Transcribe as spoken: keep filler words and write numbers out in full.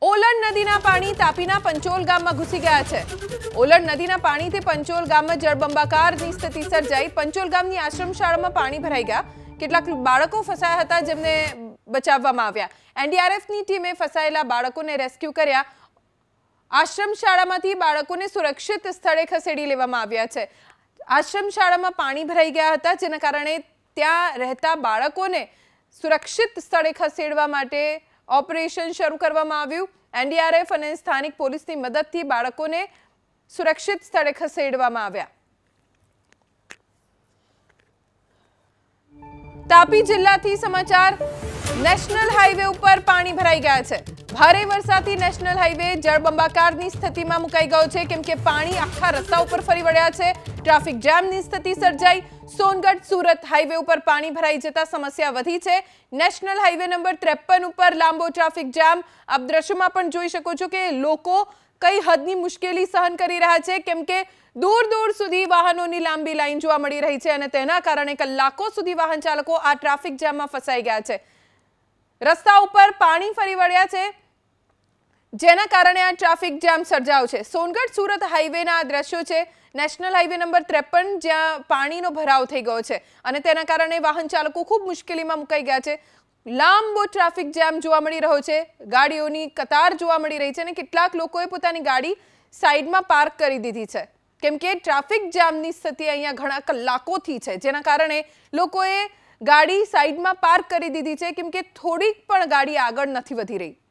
ઓલણ નદીના પાણી તાપીના પંચોલ ગામમાં ઘૂસી ગયા છે। ઓલણ નદીના પાણીથી પંચોલ ગામમાં જળબંબાકારની સ્થિતિ સર્જાઈ। પંચોલ ગામની આશ્રમ શાળામાં પાણી ભરાઈ ગયા। કેટલાક બાળકો ફસાયા હતા જેમને બચાવવામાં આવ્યા। એનડીઆરએફની ટીમે ફસાયેલા બાળકોને રેસ્ક્યુ કર્યા। આશ્રમ શાળામાંથી બાળકોને સુરક્ષિત સ્થળે ખસેડી લેવામાં આવ્યા છે। આશ્રમ શાળામાં પાણી ભરાઈ ગયા હતા જેના કારણે ત્યાં રહેતા બાળકોને સુરક્ષિત સ્થળે ખસેડવા માટે ऑपरेशन शुरू करवामां आव्युं। एनडीआरएफ અને સ્થાનિક પોલીસની મદદથી બાળકોને સુરક્ષિત સ્થળે ખસેડવામાં આવ્યા। તાપી જિલ્લાથી સમાચાર। નેશનલ હાઈવે ઉપર પાણી ભરાઈ ગયા છે। ભારે વરસાદથી નેશનલ હાઈવે જળબંબાકારની સ્થિતિમાં મુકાઈ ગયો છે કેમ કે પાણી આખા રસ્તા ઉપર ફરી વળ્યા છે। ટ્રાફિક જામની સ્થિતિ સર્જાઈ। સોનગઢ સુરત હાઈવે ઉપર પાણી ભરાઈ જતા સમસ્યા વધી છે। નેશનલ હાઈવે નંબર ત્રેપન ઉપર લાંબો ટ્રાફિક જામ। આપ દ્રશ્યમાં પણ જોઈ શકો છો કે લોકો કઈ હદની મુશ્કેલી સહન કરી રહ્યા છે કેમ કે दूर दूर सुधी वाहनोनी लांबी लाइन जोवा मळी रही छे अने तेना कारणे कलाको सुधी वाहन चालको आ ट्राफिक जाम में फसाई गया छे। रस्ता उपर पाणी फरी वळ्या छे जेना कारणे आ ट्राफिक जाम सर्जायो छे। सोनगढ़ सूरत हाईवे ना दृश्यो छे। नेशनल हाईवे नंबर त्रेपन ज्यां पाणीनो भराव थई गयो छे अने तेना कारणे वाहन चालको खूब मुश्केलीमां मुकाई गया छे। लांबो ट्राफिक जाम जोवा मळी रह्यो छे। गाड़ीओनी कतार जोवा मळी रही छे अने केटलाक लोकोए पोतानी गाड़ी साइडमां पार्क करी दीधी छे केम के ट्राफिक जामनी स्थिति अहींया घणा कलाकोथी छे जेना कारणे लोकोए गाड़ी साइडमां पार्क करी दीधी छे केम के थोड़ी पण गाड़ी आगळ नथी वधी रही।